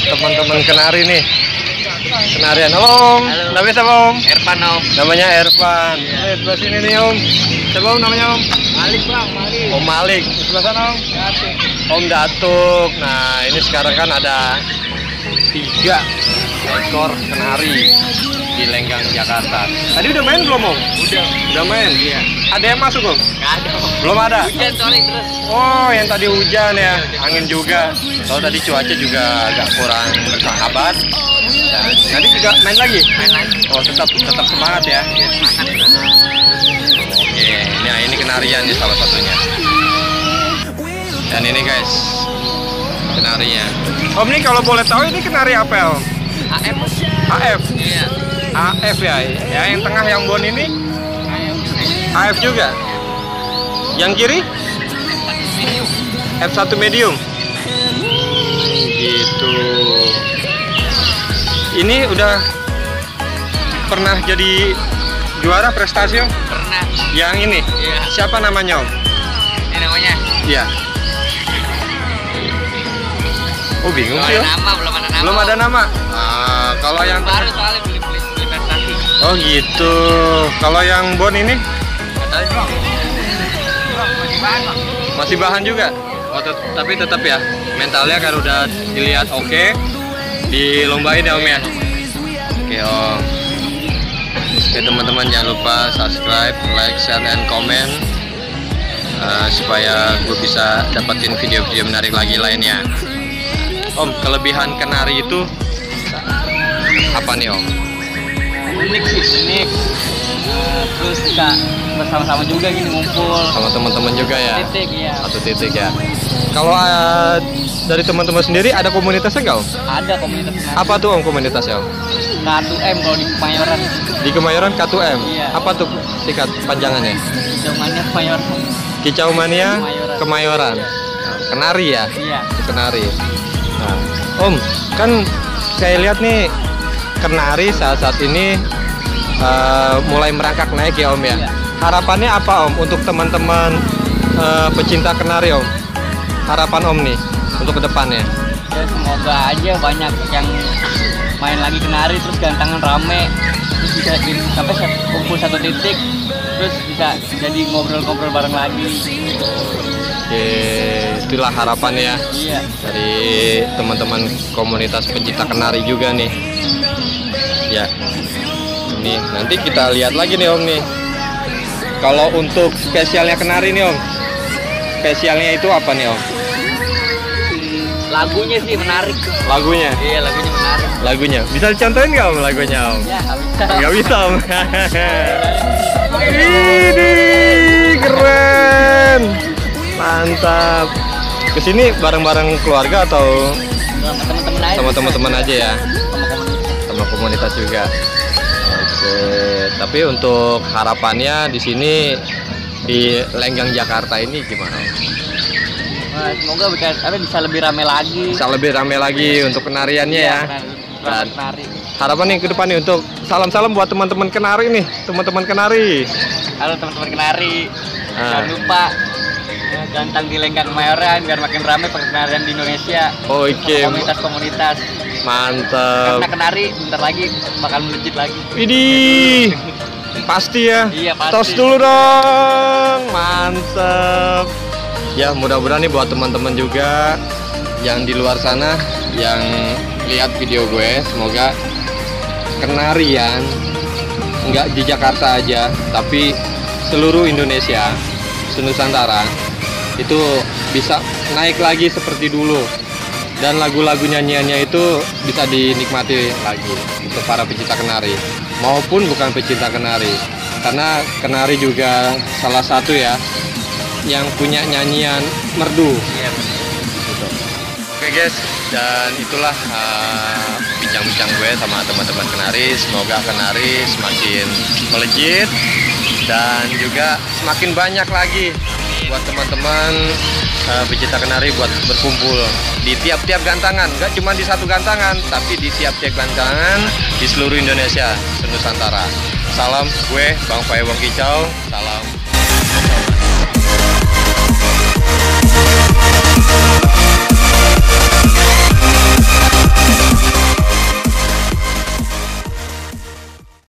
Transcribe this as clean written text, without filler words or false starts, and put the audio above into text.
teman-teman kenari nih. Kenarian. Halo Om. Halo. Namanya siapa Om? Ervan Om. Namanya Ervan. Sebelah sini nih Om. Siapa Om namanya Om? Malik Bang, Malik. Om Malik. Sebelah sana Om. Datuk. Om Datuk. Nah ini sekarang kan ada 3 ekor kenari di Lenggang Jakarta. Tadi udah main belum Om? Udah main? Iya. Ada yang masuk Om? Nggak ada Om. Belum ada? Hujan soalnya terus. Oh yang tadi hujan ya, angin juga. Kalau tadi cuaca juga agak kurang bersahabat. Dan nanti juga main lagi? Main lagi. Oh tetap semangat ya. Oke, ini kenarian nih salah satunya. Dan ini guys, kenarinya. Om nih kalau boleh tahu ini kenari apa Om? AF. AF. Iya. AF ya. Ya yang tengah yang bon ini AF juga. Yang kiri F1 medium. Gitu. Ini udah pernah jadi juara prestasi Om? Pernah. Yang ini? Iya. Siapa namanya Om? Ini namanya. Iya. Oh bingung Belum sih ada Om. nama, belum ada nama. Belum ada nama. Ah, kalau yang Baru soalnya beli prestasi. oh gitu. Kalau yang bon ini Nggak tahu Bang. Masih bahan Bang. masih bahan juga. Oh, tapi tetap ya mentalnya kan udah dilihat oke. Dilombain ya Om ya. Oke Om. Oke teman-teman jangan lupa subscribe, like, share, dan komen supaya gue bisa dapetin video-video menarik lagi lainnya. Om, kelebihan kenari itu apa nih Om? Unik sih, unik. Terus bisa bersama-sama juga gini ngumpul. Sama teman-teman juga ya? Titik ya. Satu titik ya. Kalau dari teman-teman sendiri ada komunitasnya nggak Om? Ada komunitas kenari. Apa tuh Om komunitasnya Om? K2M kalau di Kemayoran. Di Kemayoran K2M? Iya. Apa tuh singkat panjangannya? Zamannya Kemayoran. Kicau Mania Kemayoran. Kemayoran. Nah, kenari ya? Iya. Kenari. Nah, Om, kan saya lihat nih kenari saat ini mulai merangkak naik ya Om ya. Iya. Harapannya apa Om untuk teman-teman pecinta kenari Om? Harapan Om nih untuk kedepannya? Ya semoga aja banyak yang main lagi kenari terus gantangan rame terus bisa sampai kumpul satu titik terus bisa jadi ngobrol-ngobrol bareng lagi. Oke, itulah harapannya ya Iya. dari teman-teman komunitas pencinta kenari juga nih. Ya, ini nanti kita lihat lagi nih Om nih. Kalau untuk spesialnya kenari nih Om, spesialnya itu apa nih Om? Lagunya sih menarik. Lagunya? Iya, lagunya menarik. Lagunya, bisa dicontohin nggak Om lagunya Om? Ya, nggak bisa. Nggak bisa Om. Ini keren, mantap. Kesini bareng-bareng keluarga atau Sama teman-teman aja. sama teman-teman aja ya? Sama komunitas. Sama komunitas juga. Oke, tapi untuk harapannya di sini di Lenggang Jakarta ini gimana? Nah, semoga bisa lebih rame lagi. Bisa lebih ramai lagi untuk kenariannya ya. Dan Kenari. harapan nih ke depan nih untuk salam-salam buat teman-teman kenari nih, teman-teman kenari. Halo teman-teman kenari. Ah. Jangan lupa gantang di Lenggang Kemayoran biar makin rame pengenarian di Indonesia. Oke, Komunitas-komunitas. mantap. Karena kenari bentar lagi bakal melejit lagi. Widih, pasti ya. Iya, pasti. Tos dulu dong, mantap. Ya mudah-mudahan nih buat teman-teman juga yang di luar sana yang lihat video gue, semoga kenarian nggak di Jakarta aja, tapi seluruh Indonesia, senusantara itu bisa naik lagi seperti dulu. Dan lagu-lagu nyanyiannya itu bisa dinikmati lagi untuk para pecinta kenari maupun bukan pecinta kenari, karena kenari juga salah satu ya yang punya nyanyian merdu. Iya. Gitu. Oke guys, dan itulah bincang-bincang gue sama teman-teman kenari. Semoga kenari semakin melejit dan juga semakin banyak lagi buat teman-teman pecinta kenari buat berkumpul di tiap-tiap gantangan, nggak cuma di satu gantangan, tapi di tiap-tiap gantangan di seluruh Indonesia, senusantara. Salam gue Bang Pai Wong Kicau, salam